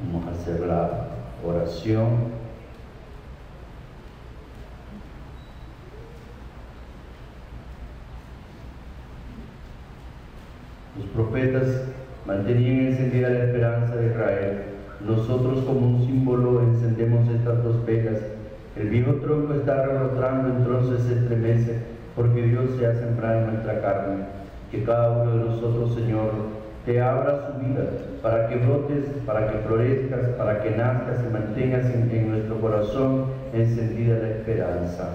Vamos a hacer la oración. Los profetas mantenían encendida la esperanza de Israel. Nosotros, como un símbolo, encendemos estas dos velas. El viejo tronco está rebotando, entonces se estremece, porque Dios se ha sembrado en nuestra carne. Que cada uno de nosotros, Señor, te abra su vida, para que brotes, para que florezcas, para que nazcas y mantengas en nuestro corazón encendida la esperanza.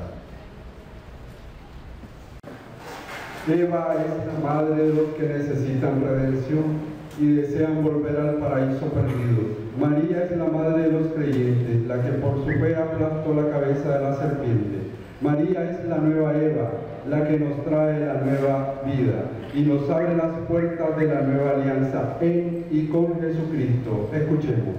Eva es la madre de los que necesitan redención y desean volver al paraíso perdido. María es la madre de los creyentes, la que por su fe aplastó la cabeza de la serpiente. María es la nueva Eva, la que nos trae la nueva vida y nos abre las puertas de la nueva alianza en y con Jesucristo. Escuchemos.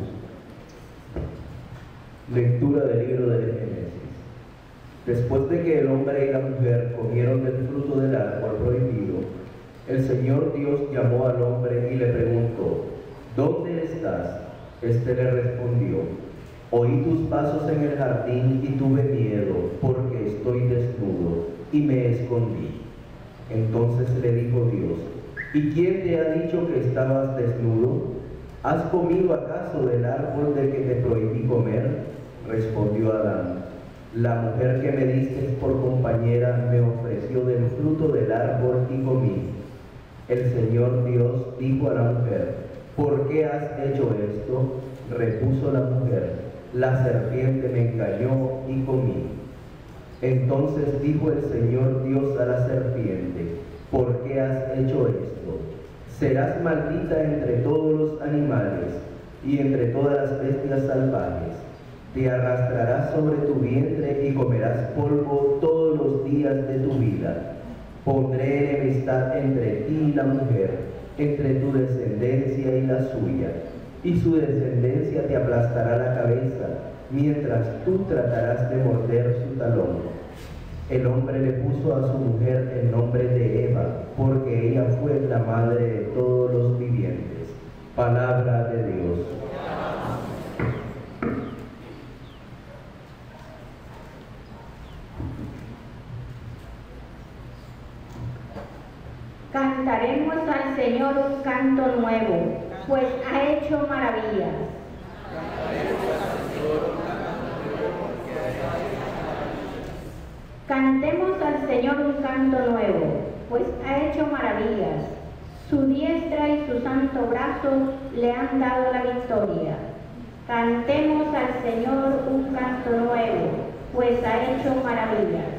Lectura del libro de Génesis. Después de que el hombre y la mujer comieron del fruto del árbol prohibido, el Señor Dios llamó al hombre y le preguntó: ¿dónde estás? Este le respondió: oí tus pasos en el jardín y tuve miedo, porque estoy desnudo, y me escondí. Entonces le dijo Dios: ¿y quién te ha dicho que estabas desnudo? ¿Has comido acaso del árbol del que te prohibí comer? Respondió Adán: la mujer que me diste por compañera me ofreció del fruto del árbol y comí. El Señor Dios dijo a la mujer: ¿por qué has hecho esto? Repuso la mujer: la serpiente me engañó y comí. Entonces dijo el Señor Dios a la serpiente: ¿por qué has hecho esto? Serás maldita entre todos los animales y entre todas las bestias salvajes. Te arrastrarás sobre tu vientre y comerás polvo todos los días de tu vida. Pondré enemistad entre ti y la mujer, entre tu descendencia y la suya, y su descendencia te aplastará la cabeza, mientras tú tratarás de morder su talón. El hombre le puso a su mujer el nombre de Eva, porque ella fue la madre de todos los vivientes. Palabra de Dios. Cantaremos al Señor un canto nuevo, pues ha hecho maravillas. Cantemos al Señor un canto nuevo, pues ha hecho maravillas. Su diestra y su santo brazo le han dado la victoria. Cantemos al Señor un canto nuevo, pues ha hecho maravillas.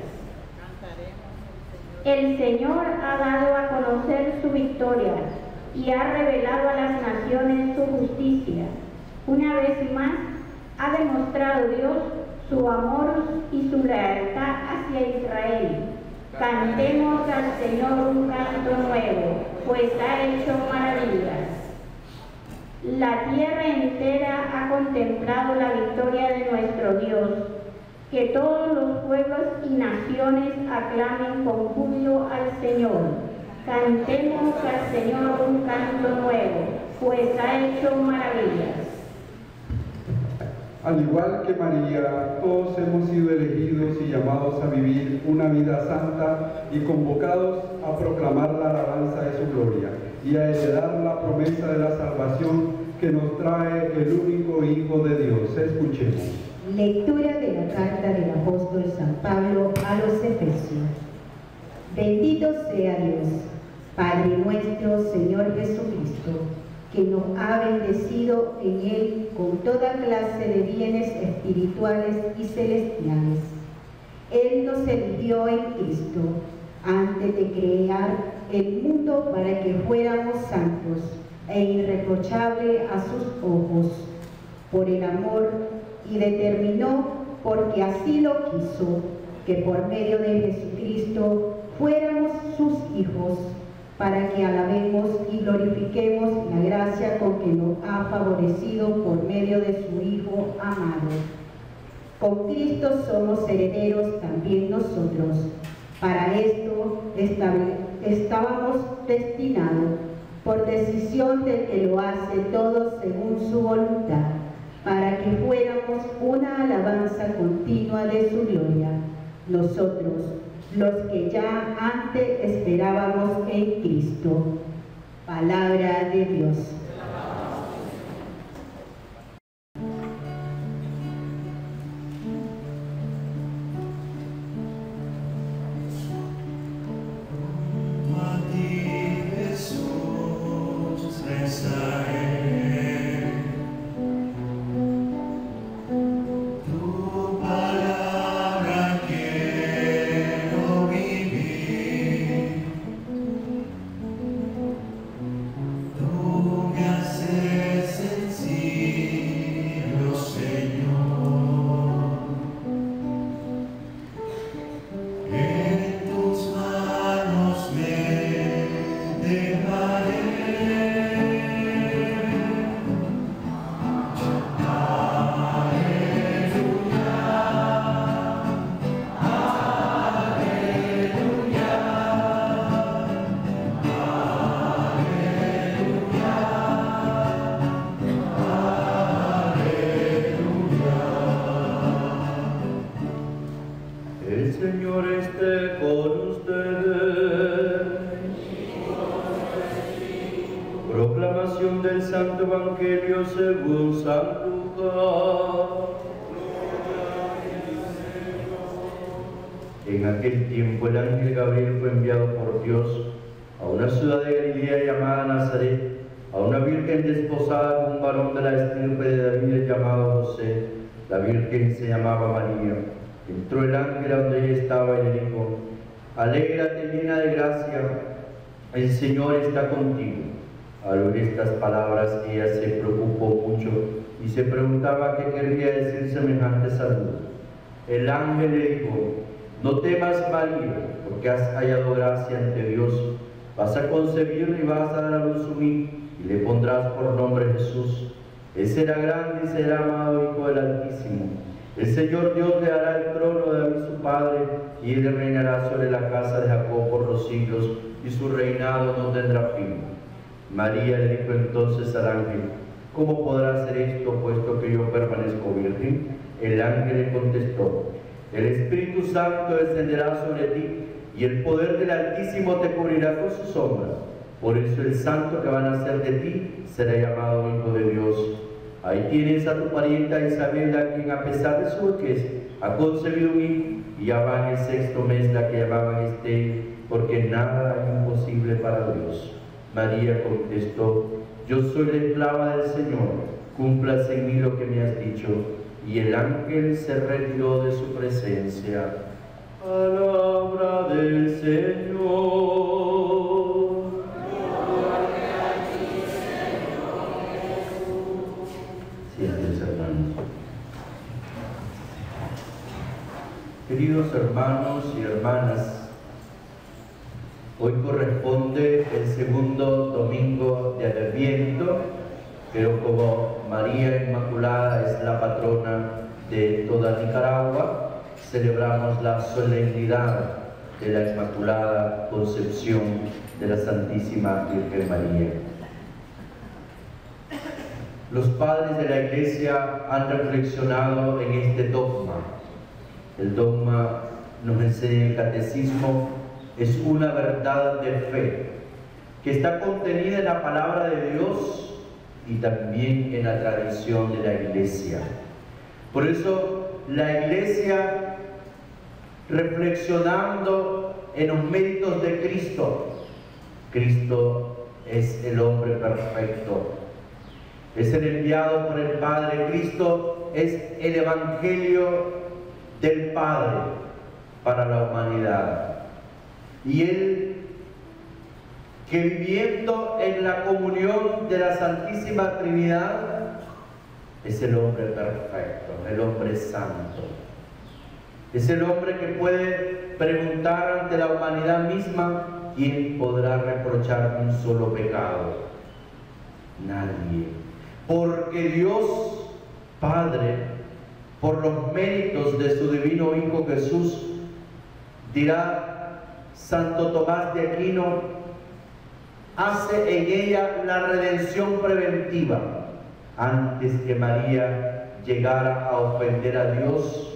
El Señor ha dado a conocer su victoria y ha revelado a las naciones su justicia. Una vez más ha demostrado Dios su amor y su lealtad hacia Israel. Cantemos al Señor un canto nuevo, pues ha hecho maravillas. La tierra entera ha contemplado la victoria de nuestro Dios. Que todos los pueblos y naciones aclamen con júbilo al Señor. Cantemos al Señor un canto nuevo, pues ha hecho maravillas. Al igual que María, todos hemos sido elegidos y llamados a vivir una vida santa y convocados a proclamar la alabanza de su gloria y a heredar la promesa de la salvación que nos trae el único Hijo de Dios. Escuchemos. Lectura de la carta del apóstol San Pablo a los Efesios. Bendito sea Dios, Padre nuestro, Señor Jesucristo, que nos ha bendecido en Él con toda clase de bienes espirituales y celestiales. Él nos eligió en Cristo antes de crear el mundo para que fuéramos santos e irreprochables a sus ojos, por el amor, y determinó, porque así lo quiso, que por medio de Jesucristo fuéramos sus hijos, para que alabemos y glorifiquemos la gracia con que nos ha favorecido por medio de su Hijo amado. Con Cristo somos herederos también nosotros. Para esto estábamos destinados, por decisión del que lo hace todo según su voluntad, para que fuéramos una alabanza continua de su gloria, nosotros, los que ya antes esperábamos en Cristo. Palabra de Dios. Proclamación del Santo Evangelio según San Lucas. En aquel tiempo el ángel Gabriel fue enviado por Dios a una ciudad de Galilea llamada Nazaret, a una virgen desposada con un varón de la estirpe de David llamado José. La virgen se llamaba María. Entró el ángel a donde ella estaba y le dijo: Alégrate, llena de gracia, el Señor está contigo. Al oír estas palabras, ella se preocupó mucho y se preguntaba qué quería decir semejante saludo. El ángel le dijo: No temas, María, porque has hallado gracia ante Dios. Vas a concebir y vas a dar a luz un hijo, y le pondrás por nombre Jesús. Él será grande y será amado Hijo del Altísimo. El Señor Dios le dará el trono de David su padre, y él reinará sobre la casa de Jacob por los siglos, y su reinado no tendrá fin. María le dijo entonces al ángel: ¿Cómo podrá ser esto, puesto que yo permanezco virgen? El ángel le contestó: El Espíritu Santo descenderá sobre ti, y el poder del Altísimo te cubrirá con su sombra. Por eso el santo que va a nacer de ti será llamado Hijo de Dios. Ahí tienes a tu parienta Isabel, a quien a pesar de su vejez ha concebido un hijo, y ya va en el 6º mes la que llamaban estéril, porque nada es imposible para Dios. María contestó: Yo soy la esclava del Señor, cúmplase en mí lo que me has dicho. Y el ángel se retiró de su presencia. Palabra del Señor. Siéntense, hermanos. Queridos hermanos y hermanas, hoy corresponde el segundo domingo de Adviento, pero como María Inmaculada es la patrona de toda Nicaragua, celebramos la solemnidad de la Inmaculada Concepción de la Santísima Virgen María. Los padres de la Iglesia han reflexionado en este dogma. El dogma, nos enseña el Catecismo, es una verdad de fe que está contenida en la palabra de Dios y también en la tradición de la Iglesia. Por eso la Iglesia, reflexionando en los méritos de Cristo, Cristo es el hombre perfecto, es el enviado por el Padre. Cristo es el Evangelio del Padre para la humanidad. Y Él, que viviendo en la comunión de la Santísima Trinidad, es el hombre perfecto, el hombre santo. Es el hombre que puede preguntar ante la humanidad misma: ¿quién podrá reprochar un solo pecado? Nadie. Porque Dios Padre, por los méritos de su divino Hijo Jesús, dirá Santo Tomás de Aquino, hace en ella la redención preventiva. Antes que María llegara a ofender a Dios,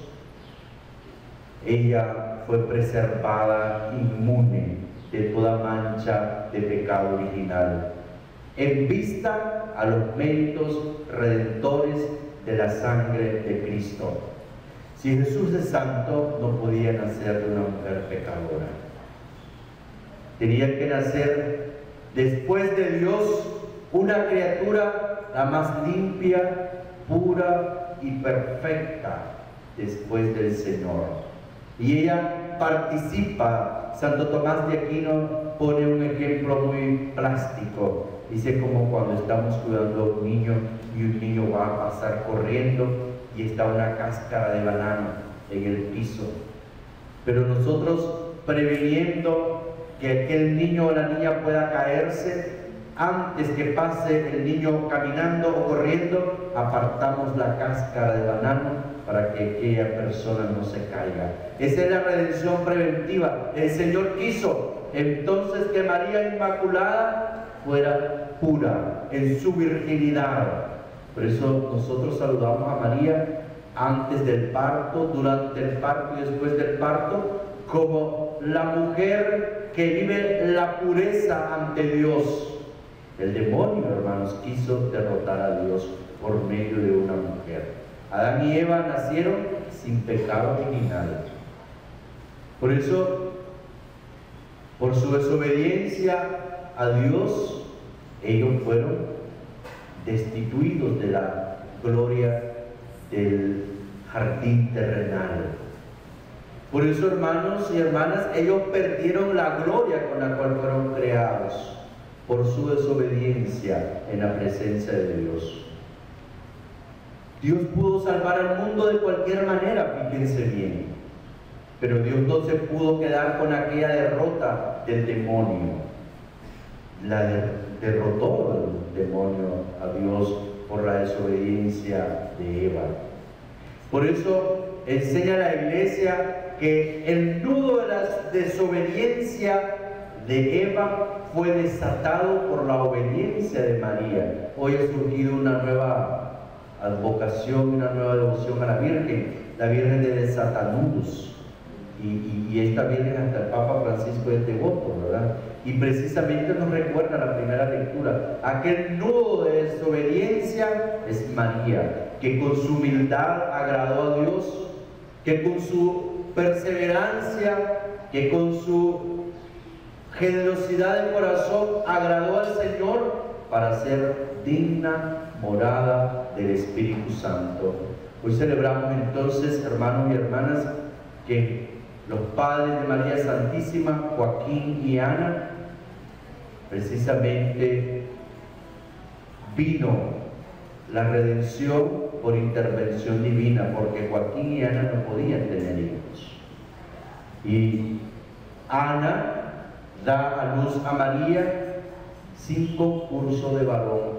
ella fue preservada inmune de toda mancha de pecado original, en vista a los méritos redentores de la sangre de Cristo. Si Jesús es santo, no podía nacer de una mujer pecadora. Tenía que nacer después de Dios una criatura la más limpia, pura y perfecta después del Señor. Y ella participa. Santo Tomás de Aquino pone un ejemplo muy plástico. Dice como cuando estamos cuidando a un niño y un niño va a pasar corriendo y está una cáscara de banano en el piso. Pero nosotros, previniendo que aquel niño o la niña pueda caerse, antes que pase el niño caminando o corriendo, apartamos la cáscara de banano para que aquella persona no se caiga. Esa es la redención preventiva. El Señor quiso entonces que María Inmaculada fuera pura en su virginidad. Por eso nosotros saludamos a María antes del parto, durante el parto y después del parto, como la mujer que vive la pureza ante Dios. El demonio, hermanos, quiso derrotar a Dios por medio de una mujer. Adán y Eva nacieron sin pecado original. Por eso, por su desobediencia a Dios, ellos fueron destituidos de la gloria del jardín terrenal. Por eso, hermanos y hermanas, ellos perdieron la gloria con la cual fueron creados, por su desobediencia en la presencia de Dios. Dios pudo salvar al mundo de cualquier manera, fíjense bien, pero Dios no se pudo quedar con aquella derrota del demonio. Derrotó el demonio a Dios por la desobediencia de Eva. Por eso enseña la Iglesia que el nudo de la desobediencia de Eva fue desatado por la obediencia de María. Hoy ha surgido una nueva advocación, una nueva devoción a la Virgen de Desatanudos. Y esta Virgen hasta el Papa Francisco es devoto, ¿verdad? Y precisamente nos recuerda la primera lectura. Aquel nudo de desobediencia es María, que con su humildad agradó a Dios, que con su perseverancia, que con su generosidad de corazón agradó al Señor para ser digna morada del Espíritu Santo. Hoy celebramos entonces, hermanos y hermanas, que los padres de María Santísima, Joaquín y Ana, precisamente vino la redención por intervención divina, porque Joaquín y Ana no podían tener hijos. Y Ana da a luz a María sin concurso de varón,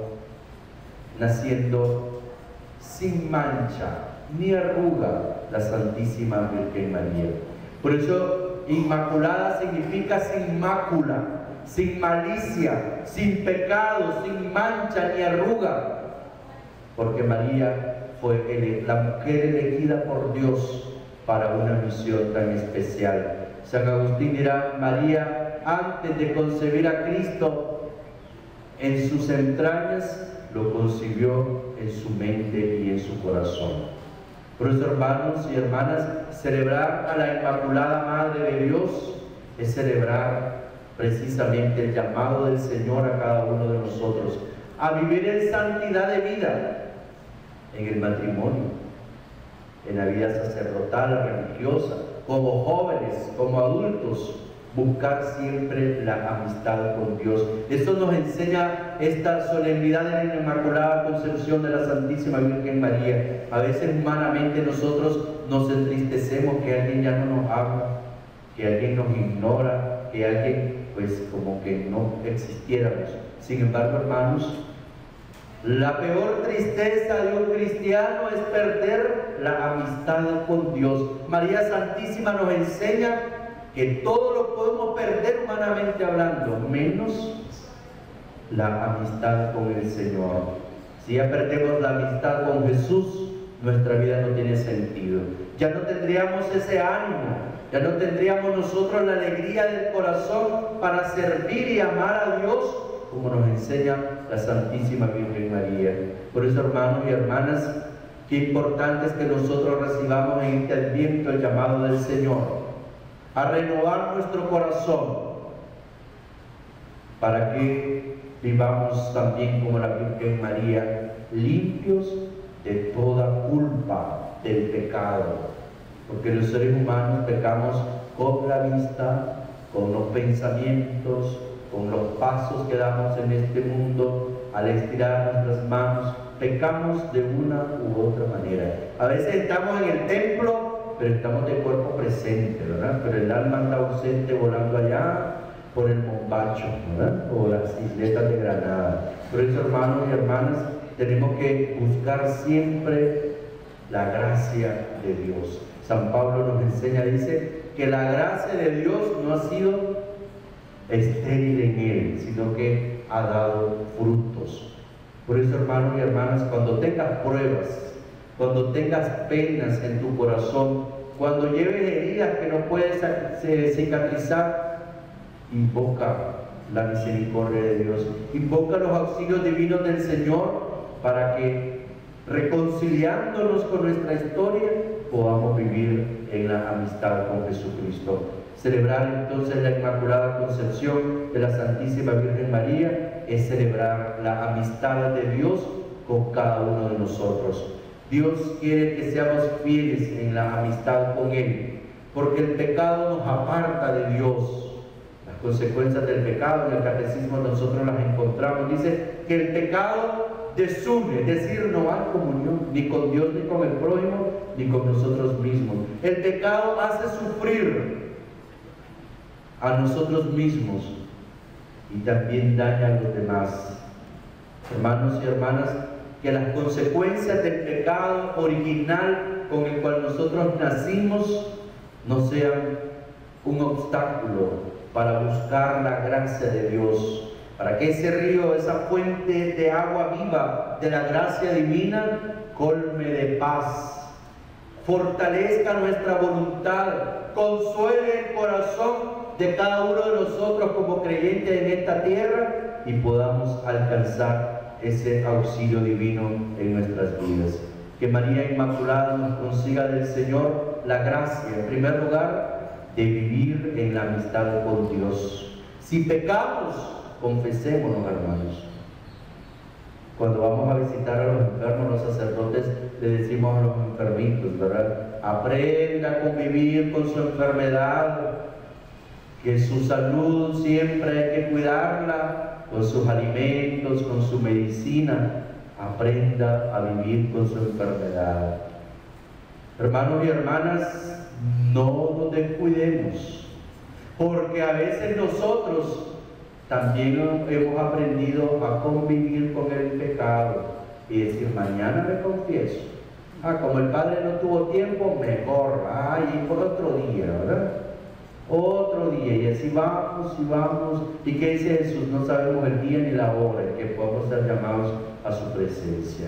naciendo sin mancha ni arruga la Santísima Virgen María. Por eso Inmaculada significa sin mácula, sin malicia, sin pecado, sin mancha ni arruga, porque María fue la mujer elegida por Dios para una misión tan especial. San Agustín dirá: María, antes de concebir a Cristo en sus entrañas, lo concibió en su mente y en su corazón. Por eso, hermanos y hermanas, celebrar a la Inmaculada Madre de Dios es celebrar precisamente el llamado del Señor a cada uno de nosotros a vivir en santidad de vida, en el matrimonio, en la vida sacerdotal, religiosa, como jóvenes, como adultos, buscar siempre la amistad con Dios. Eso nos enseña esta solemnidad de la Inmaculada Concepción de la Santísima Virgen María. A veces humanamente nosotros nos entristecemos que alguien ya no nos habla, que alguien nos ignora, que alguien pues como que no existiéramos. Sin embargo, hermanos, la peor tristeza de un cristiano es perder la amistad con Dios. María Santísima nos enseña que todo lo podemos perder humanamente hablando, menos la amistad con el Señor. Si ya perdemos la amistad con Jesús, nuestra vida no tiene sentido. Ya no tendríamos ese ánimo, ya no tendríamos nosotros la alegría del corazón para servir y amar a Dios como nos enseña la Santísima Virgen María. Por eso, hermanos y hermanas, qué importante es que nosotros recibamos en este Adviento el llamado del Señor a renovar nuestro corazón para que vivamos también como la Virgen María, limpios de toda culpa del pecado, porque los seres humanos pecamos con la vista, con los pensamientos, con los pasos que damos en este mundo, al estirar nuestras manos, pecamos de una u otra manera. A veces estamos en el templo, pero estamos de cuerpo presente, ¿verdad? Pero el alma anda ausente volando allá por el Mombacho, ¿verdad? O las isletas de Granada. Por eso, hermanos y hermanas, tenemos que buscar siempre la gracia de Dios. San Pablo nos enseña, dice, que la gracia de Dios no ha sido estéril en él, sino que ha dado frutos. Por eso, hermanos y hermanas, cuando tengas pruebas, cuando tengas penas en tu corazón, cuando lleves heridas que no puedes cicatrizar, invoca la misericordia de Dios, invoca los auxilios divinos del Señor para que, reconciliándonos con nuestra historia, podamos vivir en la amistad con Jesucristo. Celebrar entonces la Inmaculada Concepción de la Santísima Virgen María es celebrar la amistad de Dios con cada uno de nosotros. Dios quiere que seamos fieles en la amistad con Él, porque el pecado nos aparta de Dios. Las consecuencias del pecado en el Catecismo nosotros las encontramos. Dice que el pecado desune, es decir, no hay comunión ni con Dios, ni con el prójimo, ni con nosotros mismos. El pecado hace sufrir a nosotros mismos y también daña a los demás. Hermanos y hermanas, que las consecuencias del pecado original con el cual nosotros nacimos no sean un obstáculo para buscar la gracia de Dios, para que ese río, esa fuente de agua viva de la gracia divina, colme de paz, fortalezca nuestra voluntad, consuele el corazón de cada uno de nosotros como creyentes en esta tierra y podamos alcanzar ese auxilio divino en nuestras vidas. Que María Inmaculada nos consiga del Señor la gracia, en primer lugar, de vivir en la amistad con Dios. Si pecamos, confesémonos, hermanos. Cuando vamos a visitar a los enfermos, los sacerdotes le decimos a los enfermitos, ¿verdad? Aprenda a convivir con su enfermedad, que su salud siempre hay que cuidarla con sus alimentos, con su medicina. Aprenda a vivir con su enfermedad. Hermanos y hermanas, no nos descuidemos, porque a veces nosotros también hemos aprendido a convivir con el pecado y decir, mañana me confieso. Como el Padre no tuvo tiempo, mejor, y por otro día, ¿verdad? Otro día, y así vamos y vamos. ¿Y qué dice Jesús? No sabemos el día ni la hora en que podamos ser llamados a su presencia.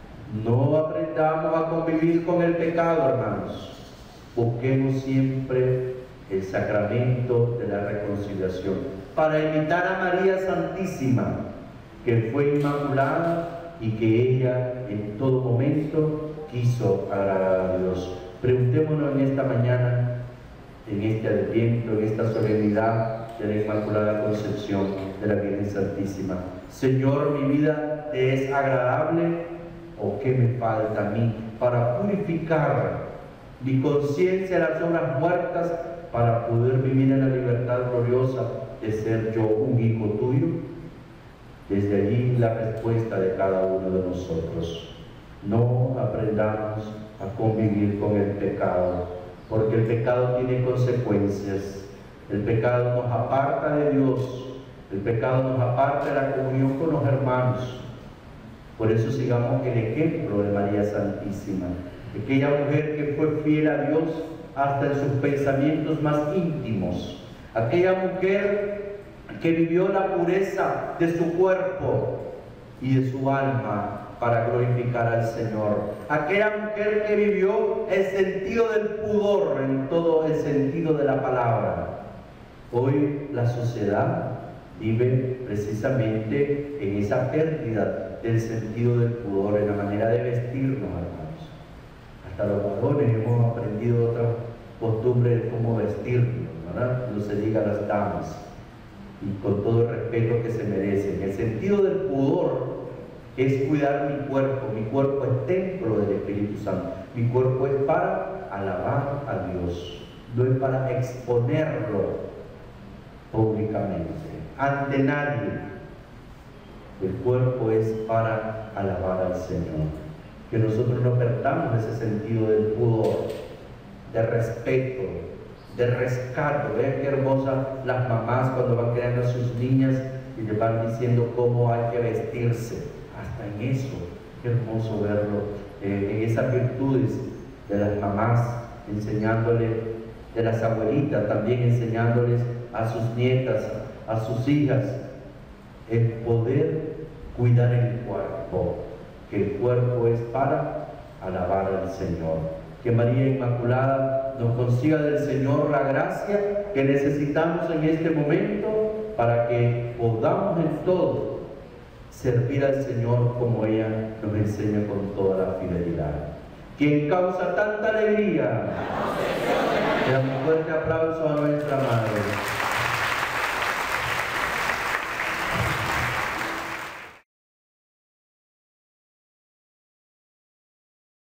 No aprendamos a convivir con el pecado, hermanos. Busquemos siempre el sacramento de la reconciliación para imitar a María Santísima, que fue inmaculada y que ella en todo momento quiso agradar a Dios. Preguntémonos en esta mañana, en este Adviento, en esta solemnidad de la Inmaculada Concepción de la Virgen Santísima: Señor, mi vida ¿te es agradable o qué me falta a mí para purificar mi conciencia de las obras muertas para poder vivir en la libertad gloriosa de ser yo un hijo tuyo? Desde allí la respuesta de cada uno de nosotros. No aprendamos a convivir con el pecado, porque el pecado tiene consecuencias. El pecado nos aparta de Dios, el pecado nos aparta de la comunión con los hermanos. Por eso sigamos el ejemplo de María Santísima, aquella mujer que fue fiel a Dios hasta en sus pensamientos más íntimos, aquella mujer que vivió la pureza de su cuerpo y de su alma para glorificar al Señor. Aquella mujer que vivió el sentido del pudor en todo el sentido de la palabra. Hoy la sociedad vive precisamente en esa pérdida del sentido del pudor, en la manera de vestirnos, hermanos. Hasta los varones hemos aprendido otra costumbre de cómo vestirnos, ¿verdad? No se diga a las damas, y con todo el respeto que se merecen. El sentido del pudor es cuidar mi cuerpo es templo del Espíritu Santo, mi cuerpo es para alabar a Dios, no es para exponerlo públicamente, ante nadie. El cuerpo es para alabar al Señor. Que nosotros no perdamos ese sentido del pudor, de respeto, de rescato. Vean qué hermosas las mamás cuando van creando a sus niñas y les van diciendo cómo hay que vestirse. Hasta en eso, qué hermoso verlo, en esas virtudes de las mamás, enseñándoles, de las abuelitas también enseñándoles a sus nietas, a sus hijas, el poder cuidar el cuerpo, que el cuerpo es para alabar al Señor. Que María Inmaculada nos consiga del Señor la gracia que necesitamos en este momento para que podamos en todo servir al Señor como ella nos enseña con toda la fidelidad. Quien causa tanta alegría, le damos un fuerte aplauso a nuestra Madre.